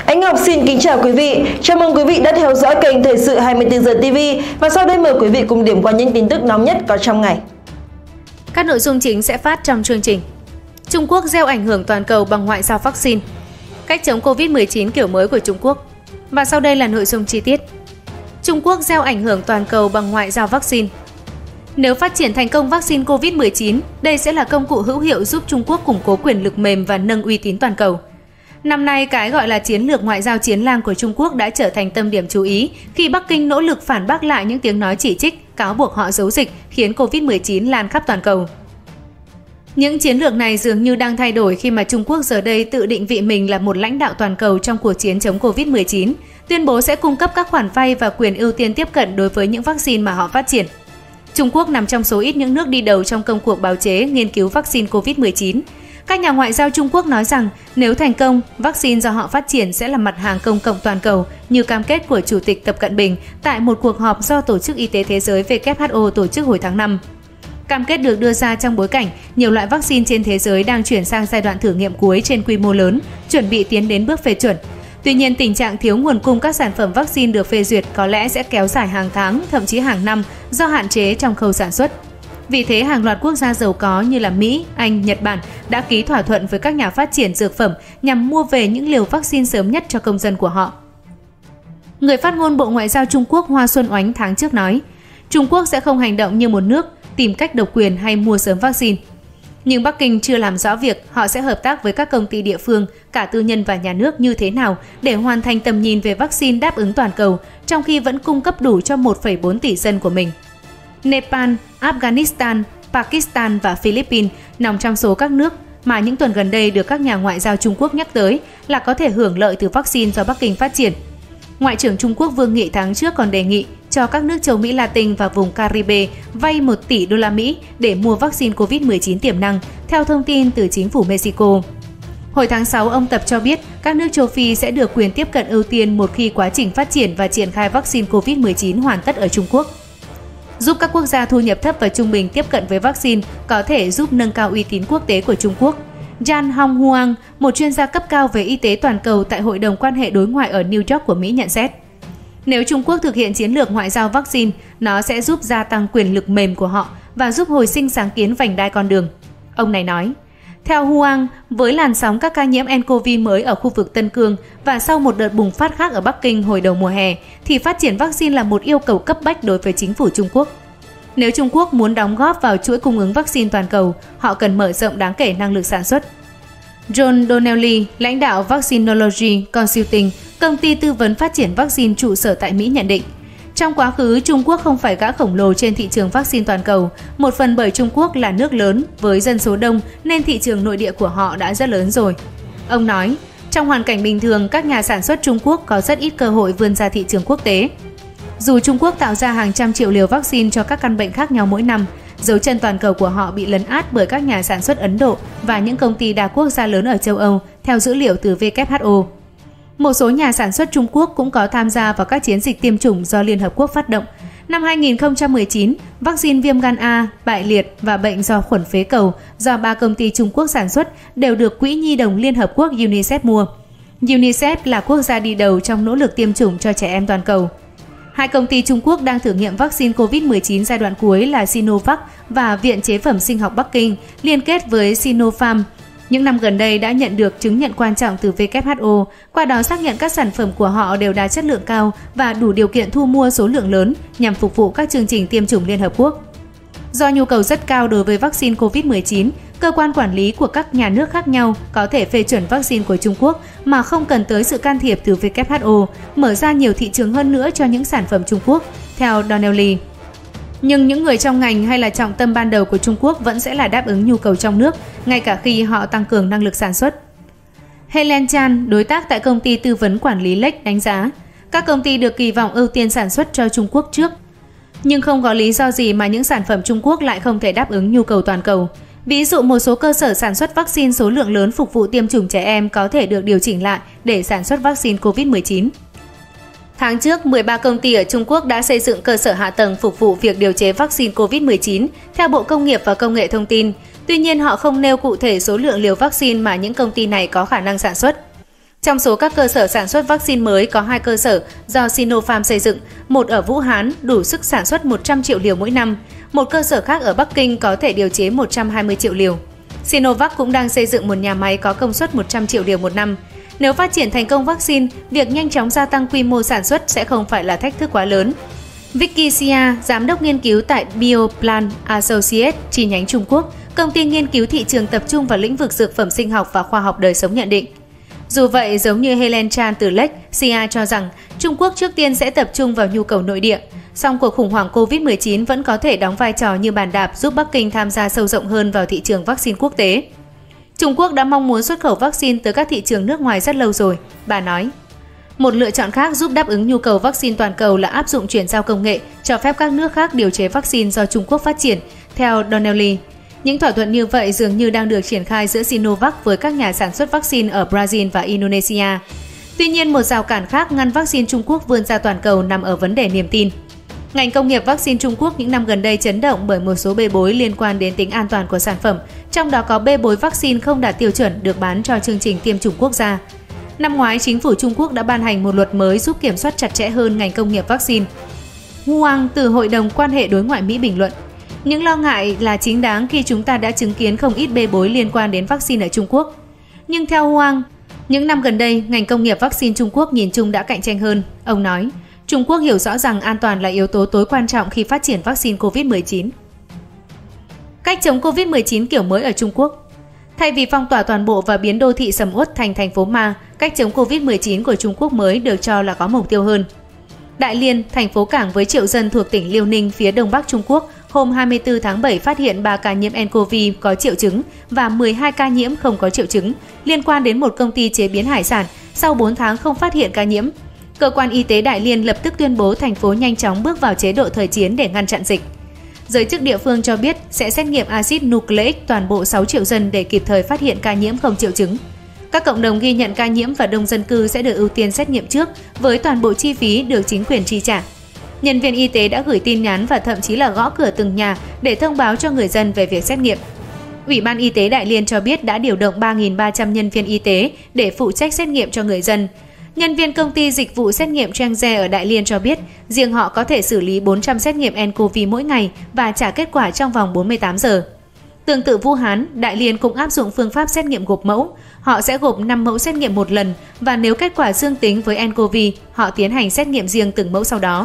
Anh Ngọc xin kính chào quý vị. Chào mừng quý vị đã theo dõi kênh Thời sự 24 giờ TV và sau đây mời quý vị cùng điểm qua những tin tức nóng nhất có trong ngày. Các nội dung chính sẽ phát trong chương trình. Trung Quốc gieo ảnh hưởng toàn cầu bằng ngoại giao vaccine. Cách chống Covid-19 kiểu mới của Trung Quốc. Và sau đây là nội dung chi tiết. Trung Quốc gieo ảnh hưởng toàn cầu bằng ngoại giao vaccine. Nếu phát triển thành công vaccine Covid-19, đây sẽ là công cụ hữu hiệu giúp Trung Quốc củng cố quyền lực mềm và nâng uy tín toàn cầu. Năm nay, cái gọi là chiến lược ngoại giao chiến lang của Trung Quốc đã trở thành tâm điểm chú ý khi Bắc Kinh nỗ lực phản bác lại những tiếng nói chỉ trích, cáo buộc họ giấu dịch khiến Covid-19 lan khắp toàn cầu. Những chiến lược này dường như đang thay đổi khi mà Trung Quốc giờ đây tự định vị mình là một lãnh đạo toàn cầu trong cuộc chiến chống Covid-19, tuyên bố sẽ cung cấp các khoản vay và quyền ưu tiên tiếp cận đối với những vaccine mà họ phát triển. Trung Quốc nằm trong số ít những nước đi đầu trong công cuộc bào chế nghiên cứu vaccine Covid-19. Các nhà ngoại giao Trung Quốc nói rằng nếu thành công, vaccine do họ phát triển sẽ là mặt hàng công cộng toàn cầu như cam kết của Chủ tịch Tập Cận Bình tại một cuộc họp do Tổ chức Y tế Thế giới WHO tổ chức hồi tháng 5. Cam kết được đưa ra trong bối cảnh nhiều loại vaccine trên thế giới đang chuyển sang giai đoạn thử nghiệm cuối trên quy mô lớn, chuẩn bị tiến đến bước phê chuẩn. Tuy nhiên, tình trạng thiếu nguồn cung các sản phẩm vaccine được phê duyệt có lẽ sẽ kéo dài hàng tháng, thậm chí hàng năm do hạn chế trong khâu sản xuất. Vì thế, hàng loạt quốc gia giàu có như là Mỹ, Anh, Nhật Bản đã ký thỏa thuận với các nhà phát triển dược phẩm nhằm mua về những liều vaccine sớm nhất cho công dân của họ. Người phát ngôn Bộ Ngoại giao Trung Quốc Hoa Xuân Oánh tháng trước nói, Trung Quốc sẽ không hành động như một nước, tìm cách độc quyền hay mua sớm vaccine. Nhưng Bắc Kinh chưa làm rõ việc họ sẽ hợp tác với các công ty địa phương, cả tư nhân và nhà nước như thế nào để hoàn thành tầm nhìn về vaccine đáp ứng toàn cầu, trong khi vẫn cung cấp đủ cho 1,4 tỷ dân của mình. Nepal, Afghanistan, Pakistan và Philippines nằm trong số các nước mà những tuần gần đây được các nhà ngoại giao Trung Quốc nhắc tới là có thể hưởng lợi từ vaccine do Bắc Kinh phát triển. Ngoại trưởng Trung Quốc Vương Nghị tháng trước còn đề nghị cho các nước châu Mỹ Latin và vùng Caribe vay 1 tỷ đô la Mỹ để mua vaccine COVID-19 tiềm năng, theo thông tin từ chính phủ Mexico. Hồi tháng 6, ông Tập cho biết các nước châu Phi sẽ được quyền tiếp cận ưu tiên một khi quá trình phát triển và triển khai vaccine COVID-19 hoàn tất ở Trung Quốc. Giúp các quốc gia thu nhập thấp và trung bình tiếp cận với vaccine có thể giúp nâng cao uy tín quốc tế của Trung Quốc. Jan Honghuang, một chuyên gia cấp cao về y tế toàn cầu tại Hội đồng quan hệ đối ngoại ở New York của Mỹ nhận xét, nếu Trung Quốc thực hiện chiến lược ngoại giao vaccine, nó sẽ giúp gia tăng quyền lực mềm của họ và giúp hồi sinh sáng kiến vành đai con đường. Ông này nói, theo Huang, với làn sóng các ca nhiễm nCoV mới ở khu vực Tân Cương và sau một đợt bùng phát khác ở Bắc Kinh hồi đầu mùa hè, thì phát triển vaccine là một yêu cầu cấp bách đối với chính phủ Trung Quốc. Nếu Trung Quốc muốn đóng góp vào chuỗi cung ứng vaccine toàn cầu, họ cần mở rộng đáng kể năng lực sản xuất. John Donnelly, lãnh đạo Vaccinology Consulting, công ty tư vấn phát triển vaccine trụ sở tại Mỹ nhận định, trong quá khứ Trung Quốc không phải gã khổng lồ trên thị trường vaccine toàn cầu, một phần bởi Trung Quốc là nước lớn với dân số đông nên thị trường nội địa của họ đã rất lớn rồi. Ông nói, trong hoàn cảnh bình thường, các nhà sản xuất Trung Quốc có rất ít cơ hội vươn ra thị trường quốc tế. Dù Trung Quốc tạo ra hàng trăm triệu liều vaccine cho các căn bệnh khác nhau mỗi năm, dấu chân toàn cầu của họ bị lấn át bởi các nhà sản xuất Ấn Độ và những công ty đa quốc gia lớn ở châu Âu, theo dữ liệu từ WHO. Một số nhà sản xuất Trung Quốc cũng có tham gia vào các chiến dịch tiêm chủng do Liên Hợp Quốc phát động. Năm 2019, vaccine viêm gan A, bại liệt và bệnh do khuẩn phế cầu do 3 công ty Trung Quốc sản xuất đều được Quỹ Nhi đồng Liên Hợp Quốc UNICEF mua. UNICEF là quốc gia đi đầu trong nỗ lực tiêm chủng cho trẻ em toàn cầu. 2 công ty Trung Quốc đang thử nghiệm vaccine COVID-19 giai đoạn cuối là Sinovac và Viện Chế phẩm Sinh học Bắc Kinh liên kết với Sinopharm. Những năm gần đây đã nhận được chứng nhận quan trọng từ WHO, qua đó xác nhận các sản phẩm của họ đều đạt chất lượng cao và đủ điều kiện thu mua số lượng lớn nhằm phục vụ các chương trình tiêm chủng Liên Hợp Quốc. Do nhu cầu rất cao đối với vaccine COVID-19, cơ quan quản lý của các nhà nước khác nhau có thể phê chuẩn vaccine của Trung Quốc mà không cần tới sự can thiệp từ WHO, mở ra nhiều thị trường hơn nữa cho những sản phẩm Trung Quốc, theo Donnelly. Nhưng những người trong ngành hay là trọng tâm ban đầu của Trung Quốc vẫn sẽ là đáp ứng nhu cầu trong nước, ngay cả khi họ tăng cường năng lực sản xuất. Helen Chan, đối tác tại công ty tư vấn quản lý Lex đánh giá, các công ty được kỳ vọng ưu tiên sản xuất cho Trung Quốc trước. Nhưng không có lý do gì mà những sản phẩm Trung Quốc lại không thể đáp ứng nhu cầu toàn cầu. Ví dụ một số cơ sở sản xuất vaccine số lượng lớn phục vụ tiêm chủng trẻ em có thể được điều chỉnh lại để sản xuất vaccine COVID-19. Tháng trước, 13 công ty ở Trung Quốc đã xây dựng cơ sở hạ tầng phục vụ việc điều chế vaccine COVID-19 theo Bộ Công nghiệp và Công nghệ Thông tin. Tuy nhiên, họ không nêu cụ thể số lượng liều vaccine mà những công ty này có khả năng sản xuất. Trong số các cơ sở sản xuất vaccine mới có 2 cơ sở do Sinopharm xây dựng, một ở Vũ Hán đủ sức sản xuất 100 triệu liều mỗi năm, một cơ sở khác ở Bắc Kinh có thể điều chế 120 triệu liều. Sinovac cũng đang xây dựng một nhà máy có công suất 100 triệu liều một năm. Nếu phát triển thành công vaccine, việc nhanh chóng gia tăng quy mô sản xuất sẽ không phải là thách thức quá lớn. Vicky Xia, giám đốc nghiên cứu tại Bioplan Associates chi nhánh Trung Quốc, công ty nghiên cứu thị trường tập trung vào lĩnh vực dược phẩm sinh học và khoa học đời sống nhận định. Dù vậy, giống như Helen Chan từ Lex, Xia cho rằng Trung Quốc trước tiên sẽ tập trung vào nhu cầu nội địa, song cuộc khủng hoảng Covid-19 vẫn có thể đóng vai trò như bàn đạp giúp Bắc Kinh tham gia sâu rộng hơn vào thị trường vaccine quốc tế. Trung Quốc đã mong muốn xuất khẩu vaccine tới các thị trường nước ngoài rất lâu rồi, bà nói. Một lựa chọn khác giúp đáp ứng nhu cầu vaccine toàn cầu là áp dụng chuyển giao công nghệ, cho phép các nước khác điều chế vaccine do Trung Quốc phát triển, theo Donnelly. Những thỏa thuận như vậy dường như đang được triển khai giữa Sinovac với các nhà sản xuất vaccine ở Brazil và Indonesia. Tuy nhiên, một rào cản khác ngăn vaccine Trung Quốc vươn ra toàn cầu nằm ở vấn đề niềm tin. Ngành công nghiệp vaccine Trung Quốc những năm gần đây chấn động bởi một số bê bối liên quan đến tính an toàn của sản phẩm, trong đó có bê bối vaccine không đạt tiêu chuẩn được bán cho chương trình tiêm chủng quốc gia. Năm ngoái, chính phủ Trung Quốc đã ban hành một luật mới giúp kiểm soát chặt chẽ hơn ngành công nghiệp vaccine. Huang từ Hội đồng quan hệ đối ngoại Mỹ bình luận, những lo ngại là chính đáng khi chúng ta đã chứng kiến không ít bê bối liên quan đến vaccine ở Trung Quốc. Nhưng theo Huang, những năm gần đây, ngành công nghiệp vaccine Trung Quốc nhìn chung đã cạnh tranh hơn. Ông nói, Trung Quốc hiểu rõ rằng an toàn là yếu tố tối quan trọng khi phát triển vaccine COVID-19. Cách chống COVID-19 kiểu mới ở Trung Quốc. Thay vì phong tỏa toàn bộ và biến đô thị sầm uất thành thành phố ma, cách chống Covid-19 của Trung Quốc mới được cho là có mục tiêu hơn. Đại Liên, thành phố cảng với triệu dân thuộc tỉnh Liêu Ninh phía đông bắc Trung Quốc, hôm 24 tháng 7 phát hiện 3 ca nhiễm nCoV có triệu chứng và 12 ca nhiễm không có triệu chứng liên quan đến một công ty chế biến hải sản sau 4 tháng không phát hiện ca nhiễm. Cơ quan y tế Đại Liên lập tức tuyên bố thành phố nhanh chóng bước vào chế độ thời chiến để ngăn chặn dịch. Giới chức địa phương cho biết sẽ xét nghiệm axit nucleic toàn bộ 6 triệu dân để kịp thời phát hiện ca nhiễm không triệu chứng. Các cộng đồng ghi nhận ca nhiễm và đông dân cư sẽ được ưu tiên xét nghiệm trước với toàn bộ chi phí được chính quyền chi trả. Nhân viên y tế đã gửi tin nhắn và thậm chí là gõ cửa từng nhà để thông báo cho người dân về việc xét nghiệm. Ủy ban Y tế Đại Liên cho biết đã điều động 3.300 nhân viên y tế để phụ trách xét nghiệm cho người dân. Nhân viên công ty dịch vụ xét nghiệm Changze ở Đại Liên cho biết riêng họ có thể xử lý 400 xét nghiệm nCoV mỗi ngày và trả kết quả trong vòng 48 giờ. Tương tự Vũ Hán, Đại Liên cũng áp dụng phương pháp xét nghiệm gộp mẫu. Họ sẽ gộp 5 mẫu xét nghiệm một lần và nếu kết quả dương tính với nCoV, họ tiến hành xét nghiệm riêng từng mẫu sau đó.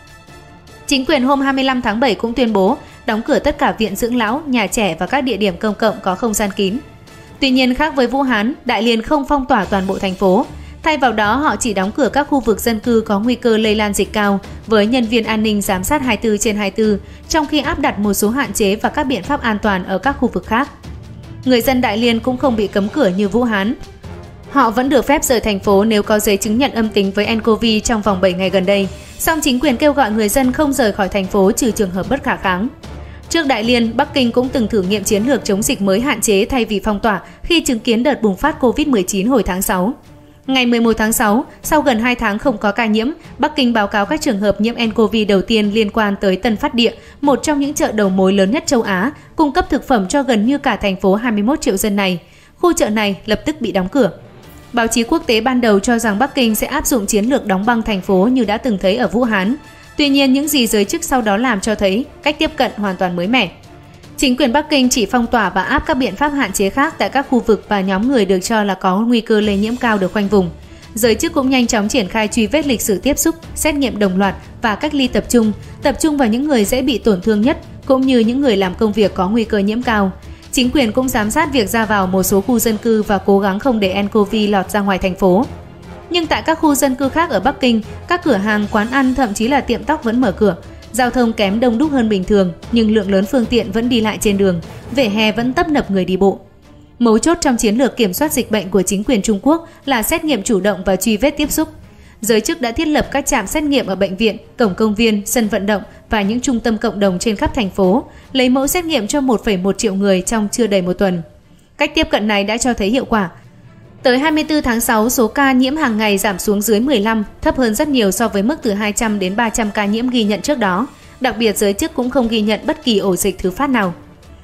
Chính quyền hôm 25 tháng 7 cũng tuyên bố đóng cửa tất cả viện dưỡng lão, nhà trẻ và các địa điểm công cộng có không gian kín. Tuy nhiên, khác với Vũ Hán, Đại Liên không phong tỏa toàn bộ thành phố. Thay vào đó, họ chỉ đóng cửa các khu vực dân cư có nguy cơ lây lan dịch cao với nhân viên an ninh giám sát 24/24, trong khi áp đặt một số hạn chế và các biện pháp an toàn ở các khu vực khác. Người dân Đại Liên cũng không bị cấm cửa như Vũ Hán. Họ vẫn được phép rời thành phố nếu có giấy chứng nhận âm tính với nCoV trong vòng 7 ngày gần đây, song chính quyền kêu gọi người dân không rời khỏi thành phố trừ trường hợp bất khả kháng. Trước Đại Liên, Bắc Kinh cũng từng thử nghiệm chiến lược chống dịch mới hạn chế thay vì phong tỏa khi chứng kiến đợt bùng phát Covid-19 hồi tháng 6. Ngày 11 tháng 6, sau gần 2 tháng không có ca nhiễm, Bắc Kinh báo cáo các trường hợp nhiễm nCoV đầu tiên liên quan tới Tân Phát Địa, một trong những chợ đầu mối lớn nhất châu Á, cung cấp thực phẩm cho gần như cả thành phố 21 triệu dân này. Khu chợ này lập tức bị đóng cửa. Báo chí quốc tế ban đầu cho rằng Bắc Kinh sẽ áp dụng chiến lược đóng băng thành phố như đã từng thấy ở Vũ Hán. Tuy nhiên, những gì giới chức sau đó làm cho thấy cách tiếp cận hoàn toàn mới mẻ. Chính quyền Bắc Kinh chỉ phong tỏa và áp các biện pháp hạn chế khác tại các khu vực và nhóm người được cho là có nguy cơ lây nhiễm cao được khoanh vùng. Giới chức cũng nhanh chóng triển khai truy vết lịch sử tiếp xúc, xét nghiệm đồng loạt và cách ly tập trung vào những người dễ bị tổn thương nhất cũng như những người làm công việc có nguy cơ nhiễm cao. Chính quyền cũng giám sát việc ra vào một số khu dân cư và cố gắng không để nCoV lọt ra ngoài thành phố. Nhưng tại các khu dân cư khác ở Bắc Kinh, các cửa hàng, quán ăn, thậm chí là tiệm tóc vẫn mở cửa. Giao thông kém đông đúc hơn bình thường, nhưng lượng lớn phương tiện vẫn đi lại trên đường, vỉa hè vẫn tấp nập người đi bộ. Mấu chốt trong chiến lược kiểm soát dịch bệnh của chính quyền Trung Quốc là xét nghiệm chủ động và truy vết tiếp xúc. Giới chức đã thiết lập các trạm xét nghiệm ở bệnh viện, cổng công viên, sân vận động và những trung tâm cộng đồng trên khắp thành phố, lấy mẫu xét nghiệm cho 1,1 triệu người trong chưa đầy một tuần. Cách tiếp cận này đã cho thấy hiệu quả. Tới 24 tháng 6, số ca nhiễm hàng ngày giảm xuống dưới 15, thấp hơn rất nhiều so với mức từ 200 đến 300 ca nhiễm ghi nhận trước đó. Đặc biệt, giới chức cũng không ghi nhận bất kỳ ổ dịch thứ phát nào.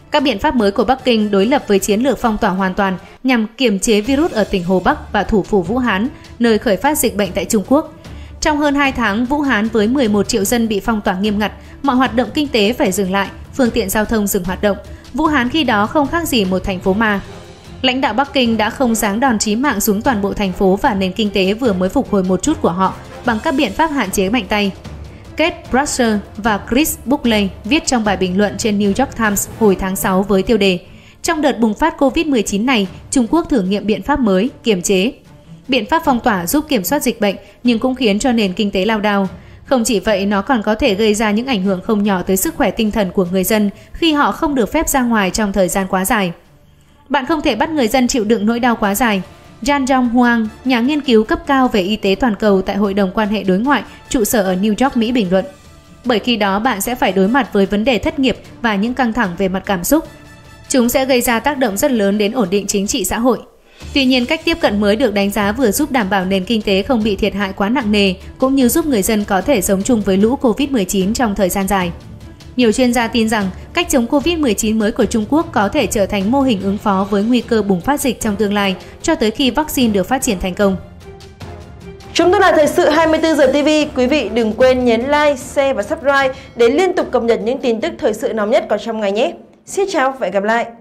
Các biện pháp mới của Bắc Kinh đối lập với chiến lược phong tỏa hoàn toàn nhằm kiềm chế virus ở tỉnh Hồ Bắc và thủ phủ Vũ Hán, nơi khởi phát dịch bệnh tại Trung Quốc. Trong hơn 2 tháng, Vũ Hán với 11 triệu dân bị phong tỏa nghiêm ngặt, mọi hoạt động kinh tế phải dừng lại, phương tiện giao thông dừng hoạt động. Vũ Hán khi đó không khác gì một thành phố ma. Lãnh đạo Bắc Kinh đã không giáng đòn chí mạng xuống toàn bộ thành phố và nền kinh tế vừa mới phục hồi một chút của họ bằng các biện pháp hạn chế mạnh tay. Kate Brasher và Chris Buckley viết trong bài bình luận trên New York Times hồi tháng 6 với tiêu đề "Trong đợt bùng phát Covid-19 này, Trung Quốc thử nghiệm biện pháp mới, kiềm chế. Biện pháp phong tỏa giúp kiểm soát dịch bệnh nhưng cũng khiến cho nền kinh tế lao đao. Không chỉ vậy, nó còn có thể gây ra những ảnh hưởng không nhỏ tới sức khỏe tinh thần của người dân khi họ không được phép ra ngoài trong thời gian quá dài. Bạn không thể bắt người dân chịu đựng nỗi đau quá dài." Jan Dong Huang, nhà nghiên cứu cấp cao về y tế toàn cầu tại Hội đồng quan hệ đối ngoại, trụ sở ở New York, Mỹ bình luận. Bởi khi đó bạn sẽ phải đối mặt với vấn đề thất nghiệp và những căng thẳng về mặt cảm xúc. Chúng sẽ gây ra tác động rất lớn đến ổn định chính trị xã hội. Tuy nhiên, cách tiếp cận mới được đánh giá vừa giúp đảm bảo nền kinh tế không bị thiệt hại quá nặng nề, cũng như giúp người dân có thể sống chung với lũ Covid-19 trong thời gian dài. Nhiều chuyên gia tin rằng cách chống Covid-19 mới của Trung Quốc có thể trở thành mô hình ứng phó với nguy cơ bùng phát dịch trong tương lai cho tới khi vaccine được phát triển thành công. Chúng tôi là Thời sự 24 giờ TV. Quý vị đừng quên nhấn like, share và subscribe để liên tục cập nhật những tin tức thời sự nóng nhất có trong ngày nhé. Xin chào và hẹn gặp lại.